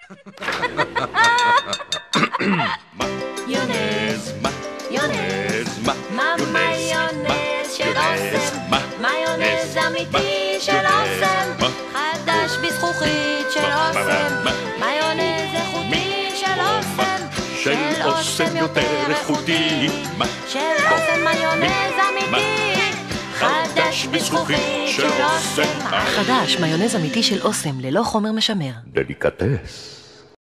מיונז, מיונז, מיונז של אוסם, מיונז אמיתי של אוסם, חדש בזכוכית של אוסם, מיונז איכותי של אוסם, של אוסם יותר איכותי, של אוסם מיונז אמיתי, חדש בזכוכית של אוסם. חדש, מיונז אמיתי של אוסם, ללא חומר משמר. דליקטס.